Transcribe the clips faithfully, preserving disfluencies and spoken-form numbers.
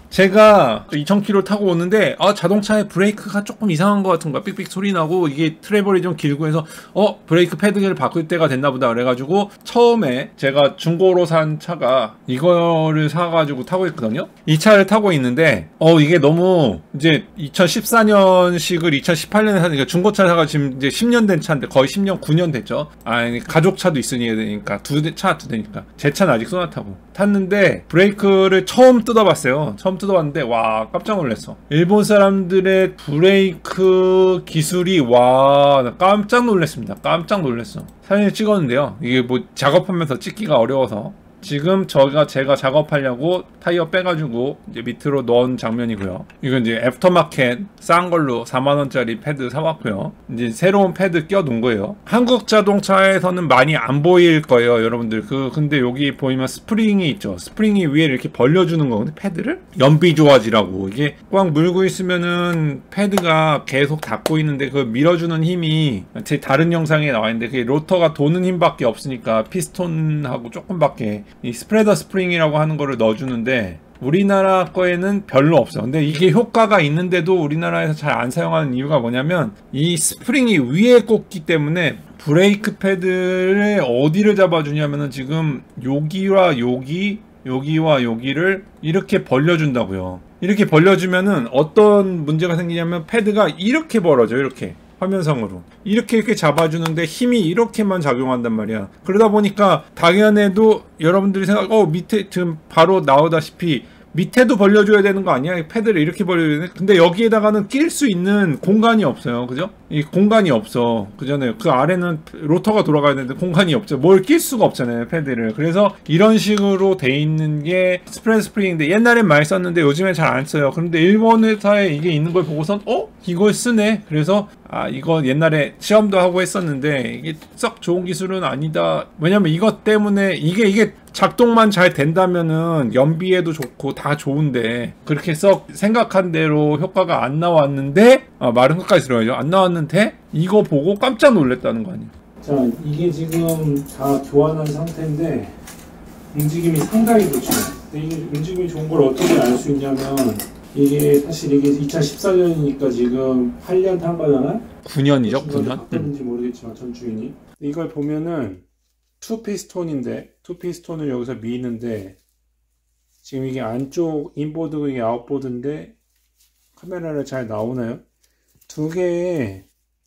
제가 이천 킬로미터 타고 오는데 아 자동차의 브레이크가 조금 이상한 것 같은 거야. 삑삑 소리 나고 이게 트래블이 좀 길고 해서 어 브레이크 패드를 바꿀 때가 됐나 보다 그래가지고 처음에 제가 중고로 산 차가 이거를 사가지고 타고 있거든요. 이 차를 타고 있는데 어 이게 너무 이제 이천십사 년식을 이천십팔 년에 사니까 중고차를 사가 지금 이제 십 년 된 차인데 거의 십 년 구 년 됐죠. 아니 가족차도 있으니 되니까 두 차 두 대니까 제 차는 아직 소나타고 탔는데 브레이크를 처음 뜯어봤어요. 처음 뜯어봤는데 와 깜짝 놀랐어. 일본 사람들의 브레이크 기술이 와 나 깜짝 놀랐습니다. 깜짝 놀랐어. 사진을 찍었는데요. 이게 뭐 작업하면서 찍기가 어려워서 지금 저희가 제가 작업하려고 타이어 빼가지고 이제 밑으로 넣은 장면이고요. 이건 이제 애프터마켓 싼 걸로 사만 원짜리 패드 사왔고요. 이제 새로운 패드 껴놓은 거예요. 한국 자동차에서는 많이 안 보일 거예요, 여러분들. 그 근데 여기 보이면 스프링이 있죠. 스프링이 위에 이렇게 벌려주는 거거든요, 패드를. 연비 좋아지라고. 이게 꽉 물고 있으면은 패드가 계속 닫고 있는데 그 밀어주는 힘이 제 다른 영상에 나와 있는데 그게 로터가 도는 힘밖에 없으니까 피스톤하고 조금밖에 이 스프레더 스프링이라고 하는 거를 넣어주는데 우리나라 거에는 별로 없어. 근데 이게 효과가 있는데도 우리나라에서 잘 안 사용하는 이유가 뭐냐면 이 스프링이 위에 꽂기 때문에 브레이크 패드를 어디를 잡아주냐면은 지금 여기와 여기 여기와 여기를 이렇게 벌려준다고요. 이렇게 벌려주면은 어떤 문제가 생기냐면 패드가 이렇게 벌어져. 이렇게 화면상으로 이렇게 이렇게 잡아주는데 힘이 이렇게만 작용한단 말이야. 그러다 보니까 당연해도 여러분들이 생각 어 밑에 지금 바로 나오다시피 밑에도 벌려줘야 되는 거 아니야? 패드를 이렇게 벌려줘야 되는. 근데 여기에다가는 낄 수 있는 공간이 없어요. 그죠? 이 공간이 없어. 그잖아요. 그 아래는 로터가 돌아가야 되는데 공간이 없죠. 뭘 낄 수가 없잖아요, 패드를. 그래서 이런 식으로 돼 있는 게 스프레드 스프링인데 옛날엔 많이 썼는데 요즘엔 잘 안 써요. 그런데 일본 회사에 이게 있는 걸 보고선 어? 이걸 쓰네. 그래서 아 이거 옛날에 시험도 하고 했었는데 이게 썩 좋은 기술은 아니다. 왜냐면 이것 때문에 이게 이게 작동만 잘 된다면은 연비에도 좋고 다 좋은데 그렇게 썩 생각한 대로 효과가 안 나왔는데 아 말은 끝까지 들어야죠. 안 나왔는데 이거 보고 깜짝 놀랐다는 거 아니에요. 자 이게 지금 다 교환한 상태인데 움직임이 상당히 좋죠. 근데 이게 움직임이 좋은 걸 어떻게 알 수 있냐면 이게 사실 이게 이천십사 년이니까 지금 팔 년 탄 거잖아? 구 년이죠? 구 년? 바꿨는지 모르겠지만 전 주인이 이걸 보면은 투 피스톤인데 투 피스톤을 여기서 미는데 지금 이게 안쪽 인보드고 이게 아웃보드인데 카메라를 잘 나오나요? 두 개의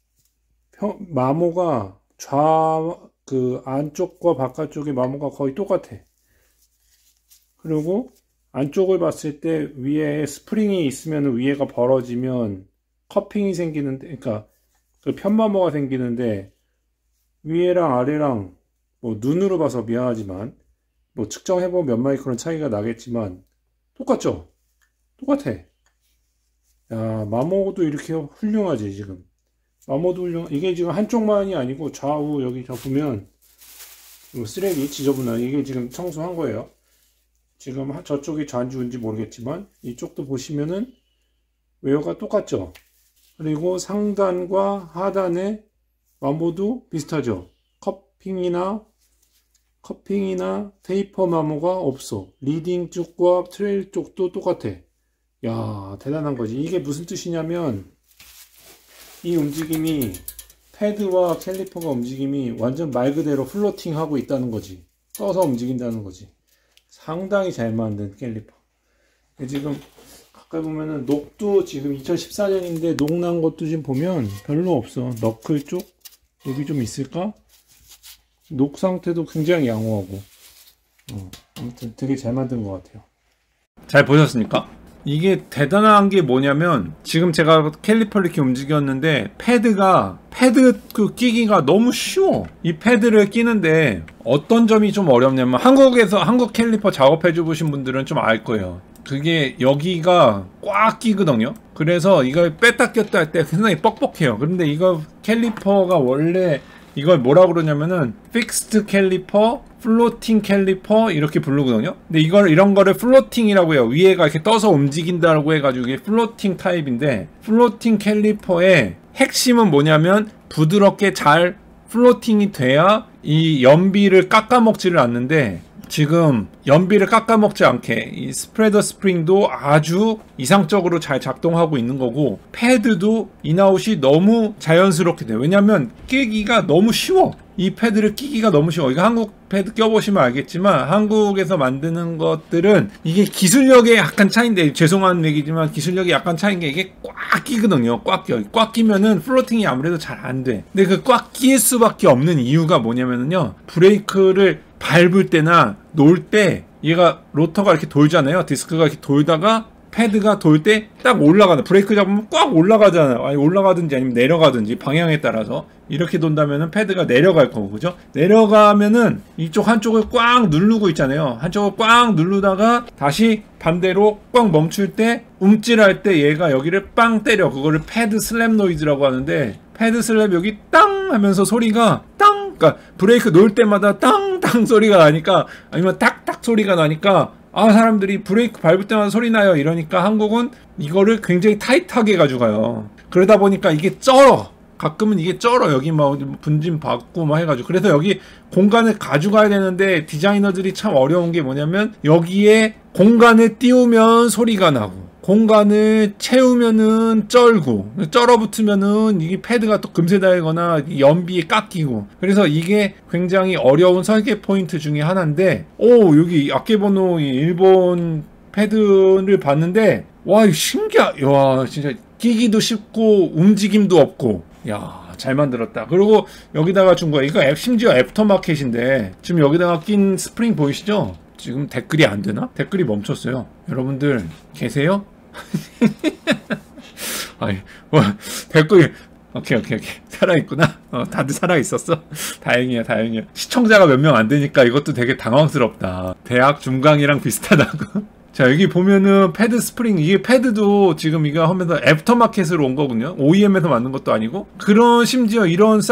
평, 마모가 좌 그 안쪽과 바깥쪽의 마모가 거의 똑같아. 그리고 안쪽을 봤을 때 위에 스프링이 있으면 위에가 벌어지면 커핑이 생기는데, 그러니까 그 편마모가 생기는데 위에랑 아래랑 뭐 눈으로 봐서 미안하지만 뭐 측정해보면 몇 마이크론 차이가 나겠지만 똑같죠? 똑같아. 야 마모도 이렇게 훌륭하지 지금. 마모도 훌륭. 이게 지금 한쪽만이 아니고 좌우 여기 저 보면 뭐 쓰레기 지저분한 이게 지금 청소한 거예요. 지금 저쪽이 좌인지 모르겠지만 이쪽도 보시면은 웨어가 똑같죠. 그리고 상단과 하단의 마모도 비슷하죠. 커핑이나 커핑이나 테이퍼 마모가 없어. 리딩 쪽과 트레일 쪽도 똑같아. 야 대단한 거지. 이게 무슨 뜻이냐면 이 움직임이 패드와 캘리퍼가 움직임이 완전 말 그대로 플로팅 하고 있다는 거지. 떠서 움직인다는 거지. 상당히 잘 만든 캘리퍼. 지금 가까이 보면은 녹도 지금 이천십사 년인데 녹 난 것도 지금 보면 별로 없어. 너클 쪽 여기 좀 있을까? 녹 상태도 굉장히 양호하고 어, 아무튼 되게 잘 만든 것 같아요. 잘 보셨습니까? 이게 대단한 게 뭐냐면 지금 제가 캘리퍼를 이렇게 움직였는데 패드가 패드 그 끼기가 너무 쉬워. 이 패드를 끼는데 어떤 점이 좀 어렵냐면 한국에서 한국 캘리퍼 작업해 주신 분들은 좀 알 거예요. 그게 여기가 꽉 끼거든요. 그래서 이걸 뺐다 꼈다 할 때 상당히 뻑뻑해요. 그런데 이거 캘리퍼가 원래 이걸 뭐라 그러냐면은 픽스드 캘리퍼, 플로팅 캘리퍼 이렇게 부르거든요. 근데 이걸 이런 거를 플로팅이라고 해요. 위에가 이렇게 떠서 움직인다고 해가지고 이게 플로팅 타입인데 플로팅 캘리퍼의 핵심은 뭐냐면 부드럽게 잘 플로팅이 돼야 이 연비를 깎아먹지를 않는데 지금 연비를 깎아먹지 않게 이 스프레더 스프링도 아주 이상적으로 잘 작동하고 있는 거고, 패드도 인아웃이 너무 자연스럽게 돼요. 왜냐면 끼기가 너무 쉬워. 이 패드를 끼기가 너무 쉬워. 이거 한국 패드 껴보시면 알겠지만 한국에서 만드는 것들은 이게 기술력에 약간 차이인데, 죄송한 얘기지만 기술력이 약간 차이인 게 이게 꽉 끼거든요. 꽉 껴. 꽉 끼면은 플로팅이 아무래도 잘 안 돼. 근데 그 꽉 끼일 수밖에 없는 이유가 뭐냐면요, 브레이크를 밟을 때나 놓을 때 얘가 로터가 이렇게 돌잖아요. 디스크가 이렇게 돌다가 패드가 돌 때 딱 올라가는, 브레이크 잡으면 꽉 올라가잖아요. 아니 올라가든지 아니면 내려가든지 방향에 따라서 이렇게 돈다면은 패드가 내려갈 거고, 그죠? 내려가면은 이쪽 한쪽을 꽉 누르고 있잖아요. 한쪽을 꽉 누르다가 다시 반대로 꽉 멈출 때, 움찔할 때 얘가 여기를 빵 때려. 그거를 패드 슬랩 노이즈라고 하는데, 패드 슬랩 여기 땅 하면서 소리가 땅, 그러니까 브레이크 놓을 때마다 땅땅 소리가 나니까, 아니면 딱딱 소리가 나니까, 아, 사람들이 브레이크 밟을 때마다 소리 나요 이러니까 한국은 이거를 굉장히 타이트하게 가져가요. 그러다 보니까 이게 쩔어. 가끔은 이게 쩔어. 여기 막 분진 받고 막 해가지고. 그래서 여기 공간을 가져가야 되는데, 디자이너들이 참 어려운 게 뭐냐면, 여기에 공간을 띄우면 소리가 나고, 공간을 채우면은 쩔고, 쩔어 붙으면은 이게 패드가 또 금세 닳거나 연비에 깎이고. 그래서 이게 굉장히 어려운 설계 포인트 중에 하나인데, 오, 여기 아케보노 일본 패드를 봤는데, 와, 이거 신기하, 와, 진짜 끼기도 쉽고 움직임도 없고, 야, 잘 만들었다. 그리고 여기다가 준 거야. 이거 앱, 심지어 애프터마켓인데, 지금 여기다가 낀 스프링 보이시죠? 지금 댓글이 안 되나? 댓글이 멈췄어요. 여러분들 계세요? 아니, 뭐, 댓글, 오케이, 오케이, 오케이. 살아있구나. 어, 다들 살아있었어. 다행이야, 다행이야. 시청자가 몇 명 안 되니까 이것도 되게 당황스럽다. 대학 중강이랑 비슷하다고. 자, 여기 보면은 패드 스프링, 이게 패드도 지금 이거 하면서 애프터마켓으로 온 거군요. 오이엠에서 만든 것도 아니고. 그런, 심지어 이런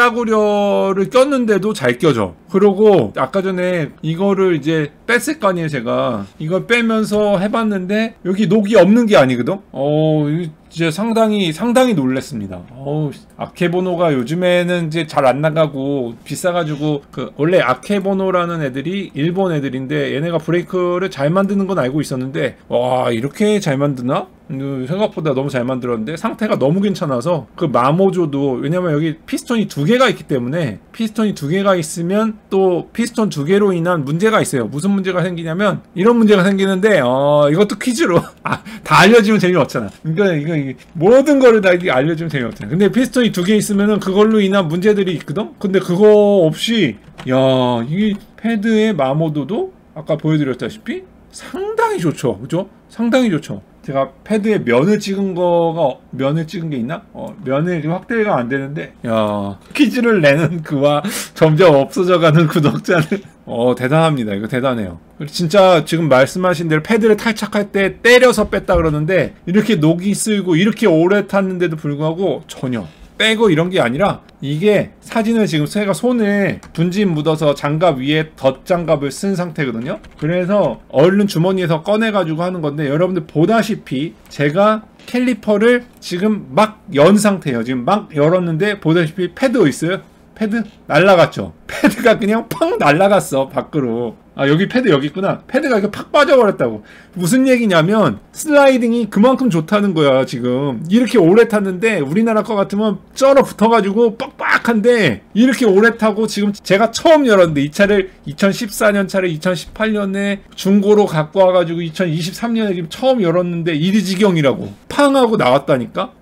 싸구려를 꼈는데도 잘 껴져. 그리고 아까 전에 이거를 이제 뺐을 거 아니에요, 제가. 이걸 빼면서 해봤는데 여기 녹이 없는 게 아니거든. 어, 이제 상당히 상당히 놀랬습니다. 어우, 아케보노가 요즘에는 이제 잘 안 나가고 비싸가지고, 그 원래 아케보노라는 애들이 일본 애들인데 얘네가 브레이크를 잘 만드는 건 알고 있었는데, 와, 이렇게 잘 만드나? 생각보다 너무 잘 만들었는데 상태가 너무 괜찮아서, 그 마모조도, 왜냐면 여기 피스톤이 두 개가 있기 때문에, 피스톤이 두 개가 있으면 또 피스톤 두 개로 인한 문제가 있어요. 무슨 문제가 생기냐면 이런 문제가 생기는데, 어, 이것도 퀴즈로 아, 다 알려주면 재미없잖아. 그러니까 이거, 이거 모든 거를 다 알려주면 재미없잖아. 근데 피스톤이 두 개 있으면은 그걸로 인한 문제들이 있거든. 근데 그거 없이, 야, 이 패드의 마모도도 아까 보여드렸다시피 상당히 좋죠. 그죠? 상당히 좋죠. 제가 패드에 면을 찍은 거가, 면을 찍은 게 있나? 어, 면을 확대가 안 되는데, 야, 퀴즈를 내는 그와 점점 없어져가는 구독자는, 어, 대단합니다. 이거 대단해요. 진짜 지금 말씀하신 대로 패드를 탈착할 때 때려서 뺐다 그러는데, 이렇게 녹이 쓸고 이렇게 오래 탔는데도 불구하고 전혀 빼고 이런 게 아니라, 이게 사진을 지금 제가 손에 분진 묻어서 장갑 위에 덧장갑을 쓴 상태거든요. 그래서 얼른 주머니에서 꺼내가지고 하는 건데, 여러분들 보다시피 제가 캘리퍼를 지금 막 연 상태예요. 지금 막 열었는데 보다시피 패드 있어요? 패드 날라갔죠. 패드가 그냥 팍 날라갔어 밖으로. 아, 여기 패드 여기 있구나. 패드가 이렇게 팍 빠져버렸다고. 무슨 얘기냐면 슬라이딩이 그만큼 좋다는 거야. 지금 이렇게 오래 탔는데, 우리나라 거 같으면 쩔어 붙어가지고 빡빡한데, 이렇게 오래 타고, 지금 제가 처음 열었는데, 이 차를 이천십사 년 차를 이천십팔 년에 중고로 갖고 와가지고 이천이십삼 년에 지금 처음 열었는데 이리 지경이라고 팡 하고 나왔다니까.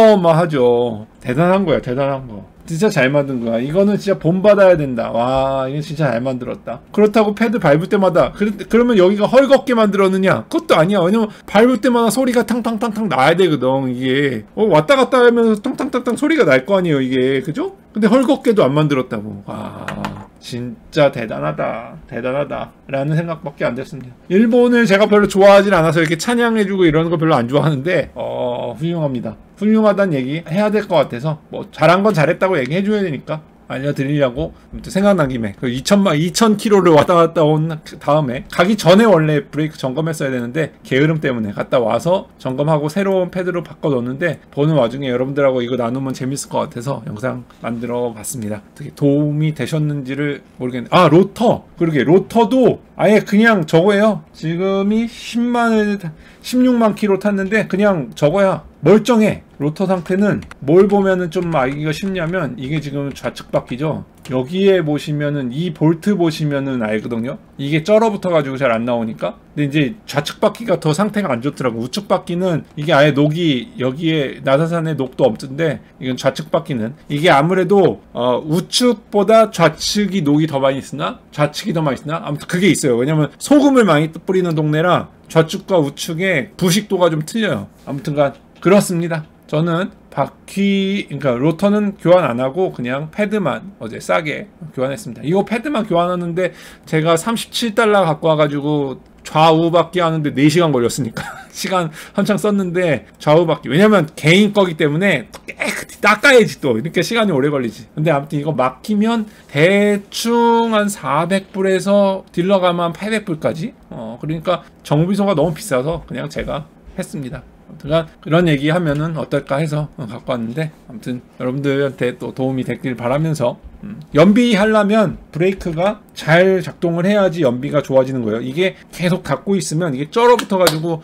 어마어마하죠. 대단한 거야, 대단한 거. 진짜 잘 만든 거야. 이거는 진짜 본받아야 된다. 와, 이거 진짜 잘 만들었다. 그렇다고 패드 밟을 때마다, 그러, 그러면 여기가 헐겁게 만들었느냐? 그것도 아니야. 왜냐면 밟을 때마다 소리가 탕탕탕탕 나야 되거든. 이게 어, 왔다 갔다 하면서 탕탕탕탕 소리가 날 거 아니에요, 이게. 그죠? 근데 헐겁게도 안 만들었다고. 와, 진짜 대단하다. 대단하다 라는 생각밖에 안 됐습니다. 일본을 제가 별로 좋아하진 않아서 이렇게 찬양해주고 이러는 거 별로 안 좋아하는데, 어, 훌륭합니다. 훌륭하다는 얘기 해야 될 것 같아서, 뭐 잘한 건 잘했다고 얘기해줘야 되니까 알려드리려고 아무튼 생각난 김에 그 이천만 이천 킬로미터를 왔다 갔다 온 다음에 가기 전에 원래 브레이크 점검했어야 되는데 게으름 때문에 갔다 와서 점검하고 새로운 패드로 바꿔 놓는데 보는 와중에 여러분들하고 이거 나누면 재밌을 것 같아서 영상 만들어 봤습니다. 어떻게 도움이 되셨는지를 모르겠네. 아 로터 그러게 로터도 아예 그냥 저거예요. 지금이 십만을 십육만 킬로 탔는데 그냥 저거야. 멀쩡해. 로터 상태는 뭘 보면은 좀 알기가 쉽냐면 이게 지금 좌측 바퀴죠. 여기에 보시면은 이 볼트 보시면은 알거든요. 이게 쩔어붙어 가지고 잘 안 나오니까. 근데 이제 좌측 바퀴가 더 상태가 안 좋더라고. 우측 바퀴는 이게 아예 녹이 여기에 나사산에 녹도 없던데 이건 좌측 바퀴는 이게 아무래도 어, 우측보다 좌측이 녹이 더 많이 쓰나 좌측이 더 많이 쓰나 아무튼 그게 있어요. 왜냐면 소금을 많이 뿌리는 동네라 좌측과 우측의 부식도가 좀 틀려요. 아무튼간 그렇습니다. 저는 바퀴, 그러니까 로터는 교환 안 하고 그냥 패드만 어제 싸게 교환했습니다. 이거 패드만 교환하는데 제가 삼십칠 달러 갖고 와가지고 좌우 바퀴 하는데 네 시간 걸렸으니까 시간 한창 썼는데 좌우 바퀴 왜냐면 개인 거기 때문에 깨끗이 닦아야지 또 이렇게 시간이 오래 걸리지. 근데 아무튼 이거 막히면 대충 한 사백 불에서 딜러 가면 한 팔백 불까지 어 그러니까 정비소가 너무 비싸서 그냥 제가 했습니다. 아무튼 그런 얘기 하면은 어떨까 해서 갖고 왔는데 아무튼 여러분들한테 또 도움이 됐길 바라면서 음. 연비 하려면 브레이크가 잘 작동을 해야지 연비가 좋아지는 거예요. 이게 계속 닫고 있으면 이게 쩔어붙어 가지고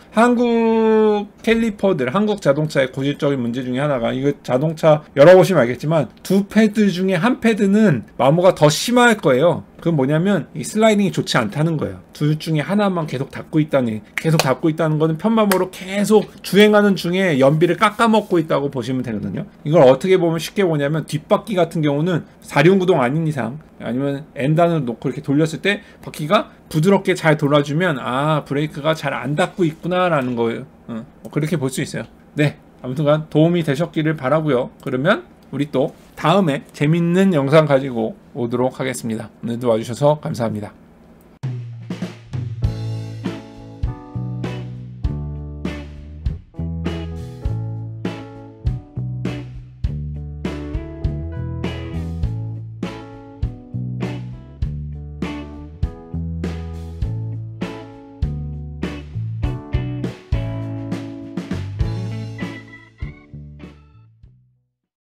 한국 캘리퍼들 한국 자동차의 고질적인 문제 중에 하나가 이거 자동차 열어보시면 알겠지만 두 패드 중에 한 패드는 마모가 더 심할 거예요. 그건 뭐냐면 이 슬라이딩이 좋지 않다는 거예요. 둘 중에 하나만 계속 닫고 있다니 계속 닫고 있다는 거는 편마모로 계속 주행하는 중에 연비를 깎아먹고 있다고 보시면 되거든요. 이걸 어떻게 보면 쉽게 보냐면 뒷바퀴 같은 경우는 사륜구동 아닌 이상 아니면 엔단을 놓고 이렇게 돌렸을 때 바퀴가 부드럽게 잘 돌아주면 아 브레이크가 잘 안 닫고 있구나 라는 거예요. 어, 그렇게 볼 수 있어요. 네, 아무튼간 도움이 되셨기를 바라고요. 그러면 우리 또 다음에 재밌는 영상 가지고 오도록 하겠습니다. 오늘도 와주셔서 감사합니다.